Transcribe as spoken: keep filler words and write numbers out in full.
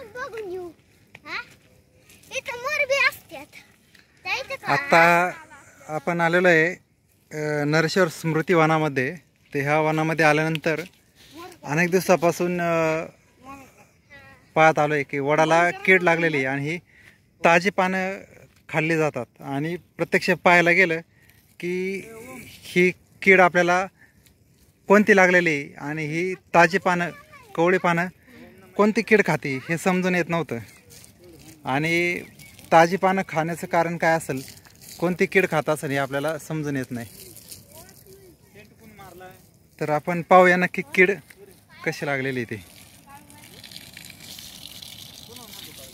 आता आपण आलेलो आहे नरशेवर स्मृती वनामध्ये. ते ह्या वनामध्ये आल्यानंतर अनेक दिवसापासून पाहत आलो आहे की वडाला कीड लागलेली आणि ही ताजी पानं खाल्ली जातात. आणि प्रत्यक्ष पाहायला गेलं की ही कीड आपल्याला कोणती लागलेली आणि ही ताजी पानं कवळी पानं कोणती कीड खाती हे समजून येत नव्हतं. आणि ताजी पानं खाण्याचं कारण काय असेल, कोणती कीड खात असेल हे आपल्याला समजून येत नाही. तर आपण पाहूया नक्की कीड कशी लागलेली ती.